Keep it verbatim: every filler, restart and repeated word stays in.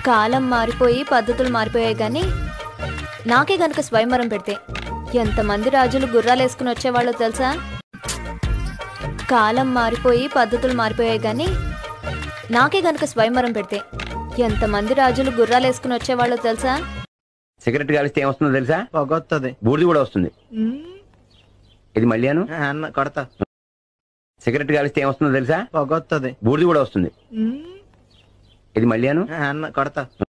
కాలం మారిపోయి పద్ధతులు మారిపోయాయి కానీ నాకే గనుక స్వయంవరం పెడితే ఎంతమంది రాజులు గుర్రాలు వేసుకుని వచ్చేవాళ్ళో తెలుసా? కాలం మారిపోయి పద్ధతులు మారిపోయాయి కానీ నాకే గనుక స్వయంవరం పెడితే ఎంతమంది రాజులు గుర్రాలు వేసుకుని వచ్చేవాళ్ళో తెలుసా? సిగరెట్ కాలిస్తే ఏమొస్తుందో తెలుసా? పొగొస్తుంది. బూడిది కూడా వస్తుంది. ఇది మళ్ళీ అన్న కొడతా. సిగరెట్ కాలిస్తే ఏమొస్తుందో తెలుసా? పొగొస్తుంది. బూడిది కూడా వస్తుంది. ఇది మళ్ళీ అన్న కొడతా.